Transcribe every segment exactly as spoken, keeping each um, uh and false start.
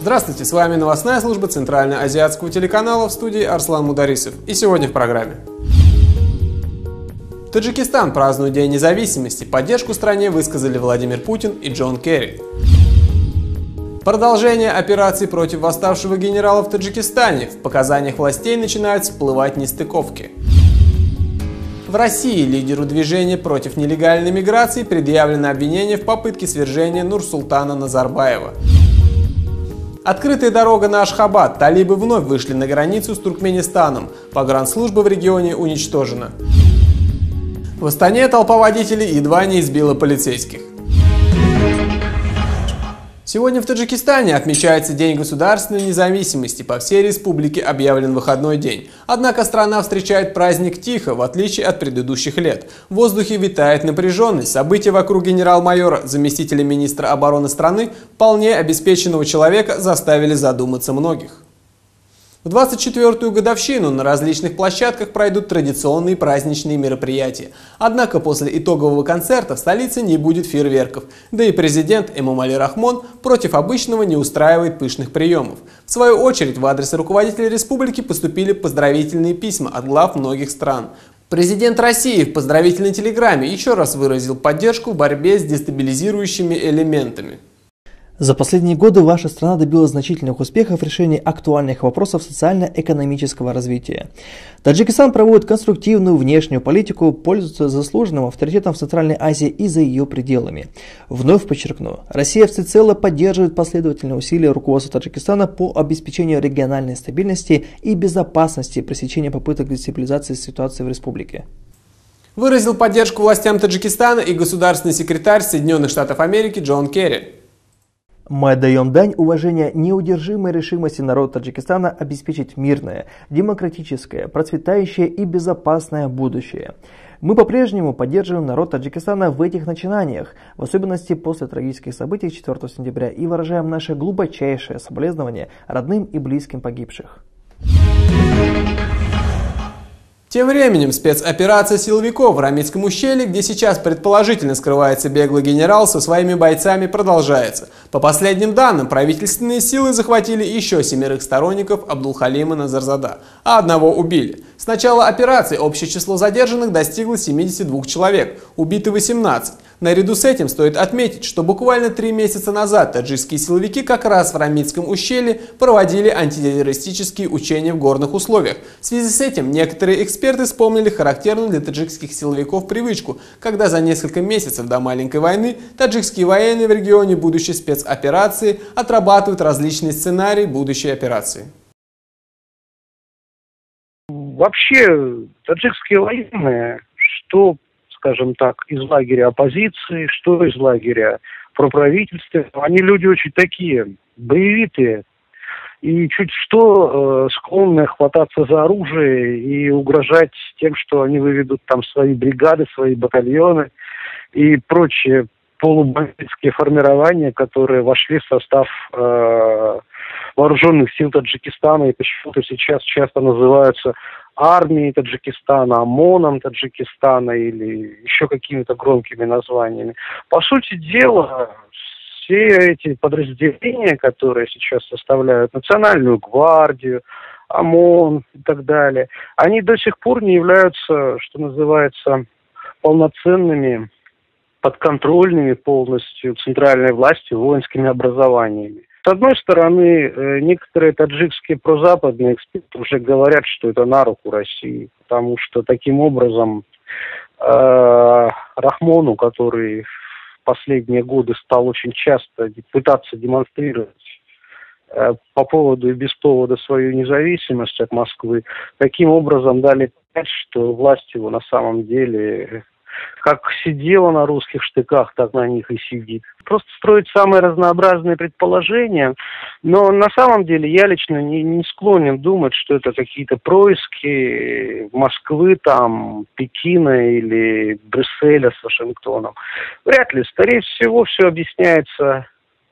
Здравствуйте, с вами новостная служба Центральноазиатского телеканала, в студии Арслан Мударисов. И сегодня в программе. Таджикистан празднует День независимости. Поддержку стране высказали Владимир Путин и Джон Керри. Продолжение операции против восставшего генерала в Таджикистане. В показаниях властей начинают всплывать нестыковки. В России лидеру движения против нелегальной миграции предъявлено обвинение в попытке свержения Нурсултана Назарбаева. Открытая дорога на Ашхабад. Талибы вновь вышли на границу с Туркменистаном. Погранслужба в регионе уничтожена. В Астане толпа водителей едва не избила полицейских. Сегодня в Таджикистане отмечается День государственной независимости. По всей республике объявлен выходной день. Однако страна встречает праздник тихо, в отличие от предыдущих лет. В воздухе витает напряженность. События вокруг генерал-майора, заместителя министра обороны страны, вполне обеспеченного человека, заставили задуматься многих. В двадцать четвёртую годовщину на различных площадках пройдут традиционные праздничные мероприятия. Однако после итогового концерта в столице не будет фейерверков. Да и президент Эмомали Рахмон против обычного не устраивает пышных приемов. В свою очередь в адрес руководителей республики поступили поздравительные письма от глав многих стран. Президент России в поздравительной телеграмме еще раз выразил поддержку в борьбе с дестабилизирующими элементами. За последние годы ваша страна добилась значительных успехов в решении актуальных вопросов социально-экономического развития. Таджикистан проводит конструктивную внешнюю политику, пользуется заслуженным авторитетом в Центральной Азии и за ее пределами. Вновь подчеркну, Россия всецело поддерживает последовательные усилия руководства Таджикистана по обеспечению региональной стабильности и безопасности пресечения попыток дестабилизации ситуации в республике. Выразил поддержку властям Таджикистана и государственный секретарь Соединенных Штатов Америки Джон Керри. Мы отдаем дань уважения неудержимой решимости народа Таджикистана обеспечить мирное, демократическое, процветающее и безопасное будущее. Мы по-прежнему поддерживаем народ Таджикистана в этих начинаниях, в особенности после трагических событий четвёртого сентября, и выражаем наше глубочайшее соболезнование родным и близким погибших. Тем временем спецоперация силовиков в Рамитском ущелье, где сейчас предположительно скрывается беглый генерал, со своими бойцами продолжается. По последним данным, правительственные силы захватили еще семерых сторонников Абдулхалима Назарзада, а одного убили. С начала операции общее число задержанных достигло семидесяти двух человек, убиты восемнадцать. Наряду с этим стоит отметить, что буквально три месяца назад таджикские силовики как раз в Рамитском ущелье проводили антитеррористические учения в горных условиях. В связи с этим некоторые эксперты вспомнили характерную для таджикских силовиков привычку, когда за несколько месяцев до маленькой войны таджикские военные в регионе будущей спецоперации отрабатывают различные сценарии будущей операции. Вообще, таджикские военные, что, скажем так, из лагеря оппозиции, что из лагеря проправительства, они люди очень такие, боевитые, и чуть что э, склонны хвататься за оружие и угрожать тем, что они выведут там свои бригады, свои батальоны и прочие полубандитские формирования, которые вошли в состав э, вооруженных сил Таджикистана и почему-то сейчас часто называются армией Таджикистана, ОМОНом Таджикистана или еще какими-то громкими названиями. По сути дела, все эти подразделения, которые сейчас составляют Национальную гвардию, ОМОН и так далее, они до сих пор не являются, что называется, полноценными, подконтрольными полностью центральной властью воинскими образованиями. С одной стороны, некоторые таджикские прозападные эксперты уже говорят, что это на руку России, потому что таким образом э, Рахмону, который в последние годы стал очень часто пытаться демонстрировать э, по поводу и без повода свою независимость от Москвы, таким образом дали понять, что власть его на самом деле как сидела на русских штыках, так на них и сидит. Просто строить самые разнообразные предположения, но на самом деле я лично не, не склонен думать, что это какие-то происки Москвы, там, Пекина или Брюсселя с Вашингтоном. Вряд ли. Скорее всего, все объясняется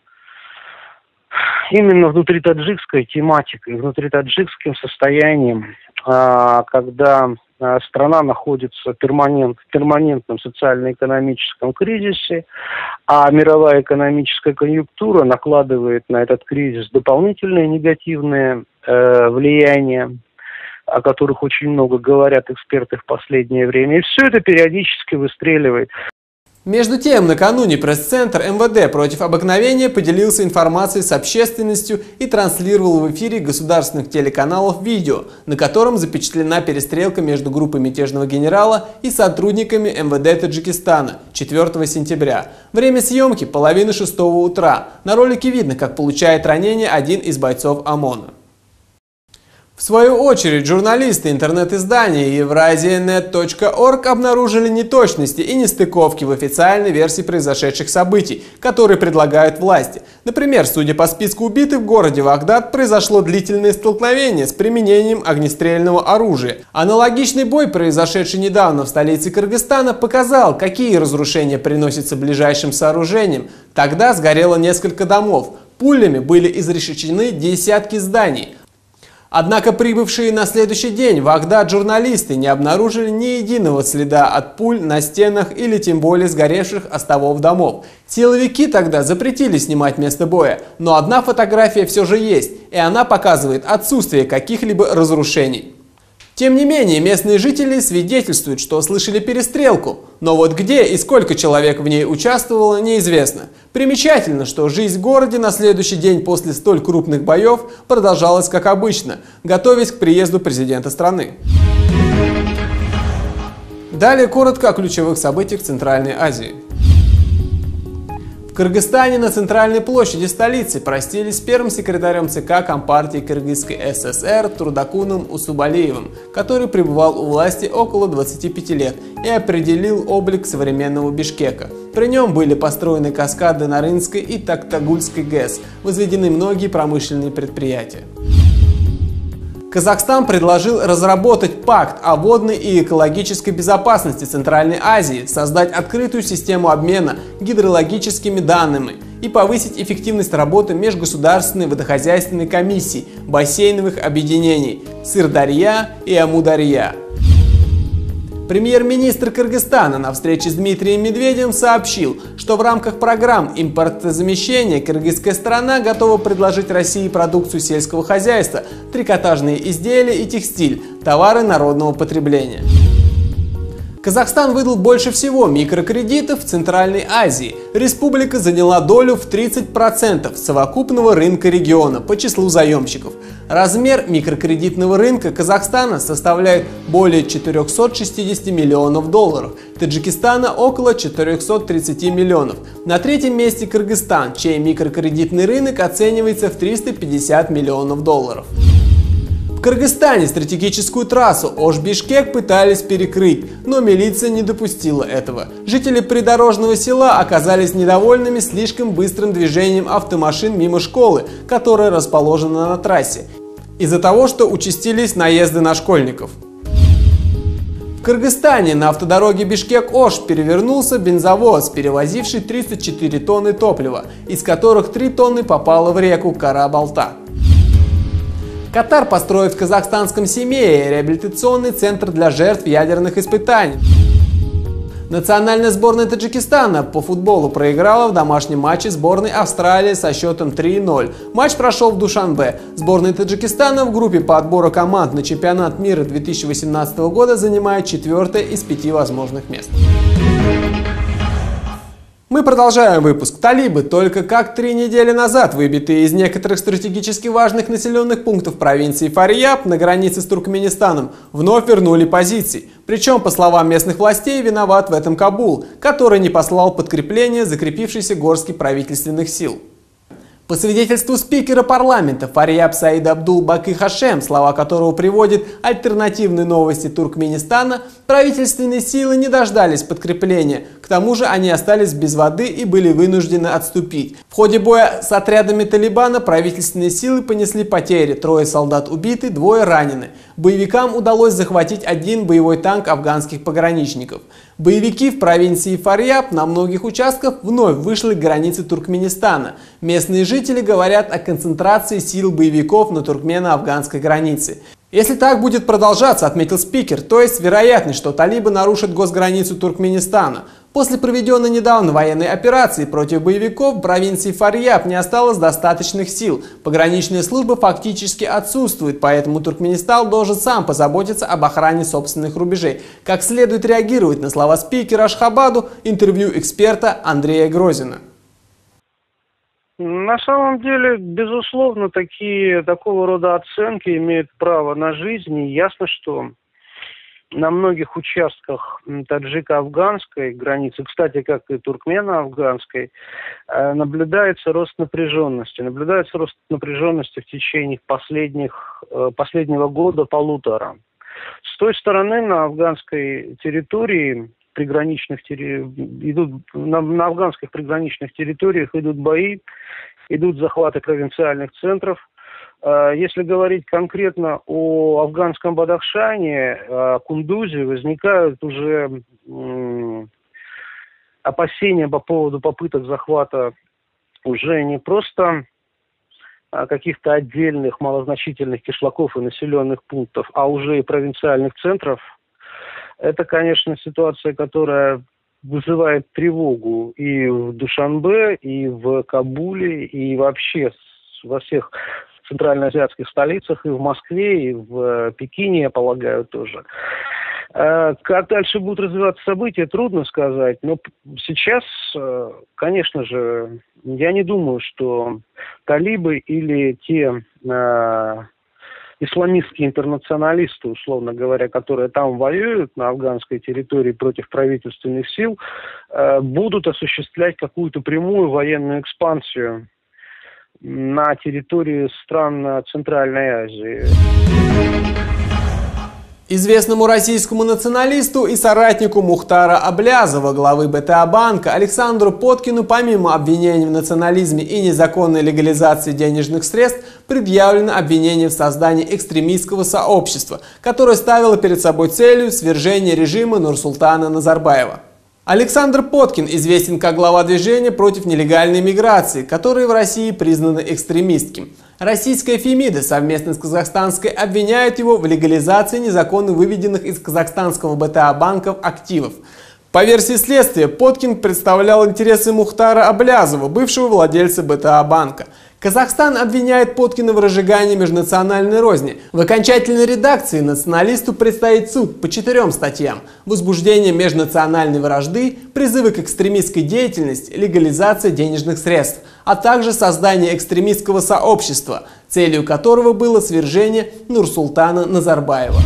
именно внутритаджикской тематикой, внутритаджикским состоянием, когда страна находится перманент, в перманентном социально-экономическом кризисе, а мировая экономическая конъюнктура накладывает на этот кризис дополнительные негативные э, влияния, о которых очень много говорят эксперты в последнее время. И все это периодически выстреливает. Между тем, накануне пресс-центр эм вэ дэ против обыкновения поделился информацией с общественностью и транслировал в эфире государственных телеканалов видео, на котором запечатлена перестрелка между группой мятежного генерала и сотрудниками эм вэ дэ Таджикистана четвёртого сентября. Время съемки – половина шестого утра. На ролике видно, как получает ранение один из бойцов ОМОНа. В свою очередь, журналисты интернет-издания евразия нет точка орг обнаружили неточности и нестыковки в официальной версии произошедших событий, которые предлагают власти. Например, судя по списку убитых, в городе Вагдад произошло длительное столкновение с применением огнестрельного оружия. Аналогичный бой, произошедший недавно в столице Кыргызстана, показал, какие разрушения приносятся ближайшим сооружениям. Тогда сгорело несколько домов. Пулями были изрешечены десятки зданий. Однако прибывшие на следующий день в Вагдад журналисты не обнаружили ни единого следа от пуль на стенах или тем более сгоревших остовов домов. Силовики тогда запретили снимать место боя, но одна фотография все же есть, и она показывает отсутствие каких-либо разрушений. Тем не менее, местные жители свидетельствуют, что слышали перестрелку, но вот где и сколько человек в ней участвовало, неизвестно. Примечательно, что жизнь в городе на следующий день после столь крупных боев продолжалась как обычно, готовясь к приезду президента страны. Далее коротко о ключевых событиях в Центральной Азии. В Кыргызстане на центральной площади столицы простились с первым секретарем ЦК Компартии Кыргызской ССР Трудакуном Усубалиевым, который пребывал у власти около двадцати пяти лет и определил облик современного Бишкека. При нем были построены каскады Нарынской и Токтагульской ГЭС, возведены многие промышленные предприятия. Казахстан предложил разработать пакт о водной и экологической безопасности Центральной Азии, создать открытую систему обмена гидрологическими данными и повысить эффективность работы межгосударственной водохозяйственной комиссии бассейновых объединений Сырдарья и Амударья. Премьер-министр Кыргызстана на встрече с Дмитрием Медведевым сообщил, что в рамках программ импортозамещения кыргызская страна готова предложить России продукцию сельского хозяйства, трикотажные изделия и текстиль, товары народного потребления. Казахстан выдал больше всего микрокредитов в Центральной Азии. Республика заняла долю в тридцать процентов совокупного рынка региона по числу заемщиков. Размер микрокредитного рынка Казахстана составляет более четырёхсот шестидесяти миллионов долларов, Таджикистана около четырёхсот тридцати миллионов. На третьем месте Кыргызстан, чей микрокредитный рынок оценивается в триста пятьдесят миллионов долларов. В Кыргызстане стратегическую трассу Ош-Бишкек пытались перекрыть, но милиция не допустила этого. Жители придорожного села оказались недовольными слишком быстрым движением автомашин мимо школы, которая расположена на трассе, из-за того, что участились наезды на школьников. В Кыргызстане на автодороге Бишкек-Ош перевернулся бензовоз, перевозивший тридцать четыре тонны топлива, из которых три тонны попало в реку Кара-Балта. Катар построит в казахстанском Семее реабилитационный центр для жертв ядерных испытаний. Национальная сборная Таджикистана по футболу проиграла в домашнем матче сборной Австралии со счетом три ноль. Матч прошел в Душанбе. Сборная Таджикистана в группе по отбору команд на чемпионат мира две тысячи восемнадцатого года занимает четвертое из пяти возможных мест. Мы продолжаем выпуск. Талибы, только как три недели назад выбитые из некоторых стратегически важных населенных пунктов провинции Фарьяб на границе с Туркменистаном, вновь вернули позиции. Причем, по словам местных властей, виноват в этом Кабул, который не послал подкрепление закрепившейся горстки правительственных сил. По свидетельству спикера парламента Фарьяб Саид Абдул Баки Хашем, слова которого приводит альтернативные новости Туркменистана, правительственные силы не дождались подкрепления. К тому же они остались без воды и были вынуждены отступить. В ходе боя с отрядами Талибана правительственные силы понесли потери. Трое солдат убиты, двое ранены. Боевикам удалось захватить один боевой танк афганских пограничников. Боевики в провинции Фарьяб на многих участках вновь вышли к границе Туркменистана. Местные жители говорят о концентрации сил боевиков на туркмено-афганской границе. Если так будет продолжаться, отметил спикер, то есть вероятность, что талибы нарушат госграницу Туркменистана. После проведенной недавно военной операции против боевиков в провинции Фарьяб не осталось достаточных сил. Пограничная служба фактически отсутствует, поэтому Туркменистан должен сам позаботиться об охране собственных рубежей. Как следует реагировать на слова спикера Ашхабаду, интервью эксперта Андрея Грозина. На самом деле, безусловно, такие, такого рода оценки имеют право на жизнь. И ясно, что на многих участках таджико-афганской границы, кстати, как и туркмено-афганской, наблюдается рост напряженности. Наблюдается рост напряженности в течение последних, последнего года, полутора. С той стороны, на афганской территории, приграничных идут на, на афганских приграничных территориях идут бои, идут захваты провинциальных центров. Если говорить конкретно о афганском Бадахшане, о Кундузе, возникают уже опасения по поводу попыток захвата уже не просто каких-то отдельных малозначительных кишлаков и населенных пунктов, а уже и провинциальных центров. Это, конечно, ситуация, которая вызывает тревогу и в Душанбе, и в Кабуле, и вообще во всех центральноазиатских столицах, и в Москве, и в Пекине, я полагаю, тоже. Как дальше будут развиваться события, трудно сказать. Но сейчас, конечно же, я не думаю, что талибы или те исламистские интернационалисты, условно говоря, которые там воюют на афганской территории против правительственных сил, будут осуществлять какую-то прямую военную экспансию на территории стран Центральной Азии. Известному российскому националисту и соратнику Мухтара Аблязова, главы БТА банка, Александру Поткину, помимо обвинений в национализме и незаконной легализации денежных средств, предъявлено обвинение в создании экстремистского сообщества, которое ставило перед собой целью свержения режима Нурсултана Назарбаева. Александр Поткин известен как глава движения против нелегальной миграции, которое в России признано экстремистским. Российская Фемида совместно с казахстанской обвиняет его в легализации незаконно выведенных из казахстанского БТА банков активов. По версии следствия, Поткин представлял интересы Мухтара Аблязова, бывшего владельца БТА банка. Казахстан обвиняет Поткина в разжигании межнациональной розни. В окончательной редакции националисту предстоит суд по четырем статьям: возбуждение межнациональной вражды, призывы к экстремистской деятельности, легализация денежных средств, а также создание экстремистского сообщества, целью которого было свержение Нурсултана Назарбаева.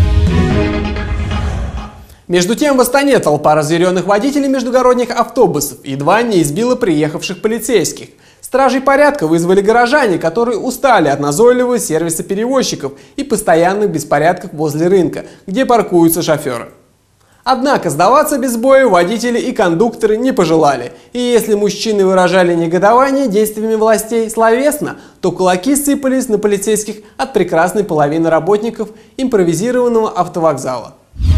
Между тем, в Астане толпа разъяренных водителей междугородних автобусов едва не избила приехавших полицейских. Стражей порядка вызвали горожане, которые устали от назойливого сервиса перевозчиков и постоянных беспорядков возле рынка, где паркуются шоферы. Однако сдаваться без боя водители и кондукторы не пожелали, и если мужчины выражали негодование действиями властей словесно, то кулаки сыпались на полицейских от прекрасной половины работников импровизированного автовокзала.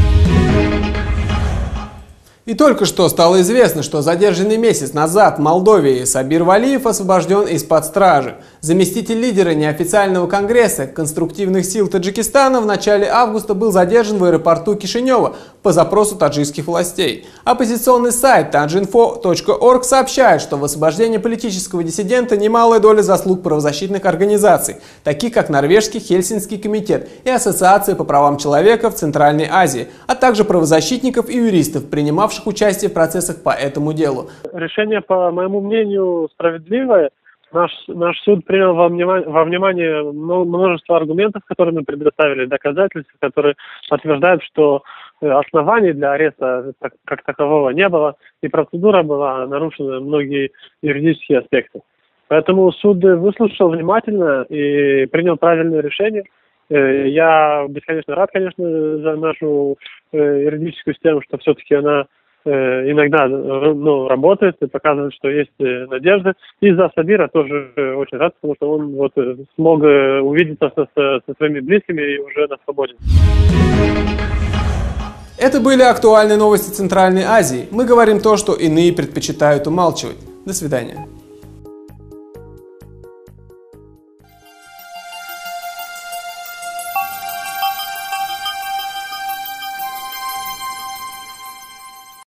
И только что стало известно, что задержанный месяц назад в Молдове Сабир Валиев освобожден из-под стражи. Заместитель лидера неофициального конгресса конструктивных сил Таджикистана в начале августа был задержан в аэропорту Кишинева по запросу таджикских властей. Оппозиционный сайт таджинфо точка орг сообщает, что в освобождении политического диссидента немалая доля заслуг правозащитных организаций, таких как Норвежский Хельсинский комитет и Ассоциация по правам человека в Центральной Азии, а также правозащитников и юристов, принимавших участие в процессах по этому делу. Решение, по моему мнению, справедливое. Наш, наш суд принял во внимание, во внимание множество аргументов, которые мы предоставили, доказательств, которые подтверждают, что оснований для ареста как, как такового не было, и процедура была нарушена, многие юридические аспекты. Поэтому суд выслушал внимательно и принял правильное решение. Я бесконечно рад, конечно, за нашу юридическую систему, что все-таки она иногда ну, работает и показывает, что есть надежда. И за Сабира тоже очень рад, потому что он вот смог увидеться со, со своими близкими и уже на свободе. Это были актуальные новости Центральной Азии. Мы говорим то, что иные предпочитают умалчивать. До свидания.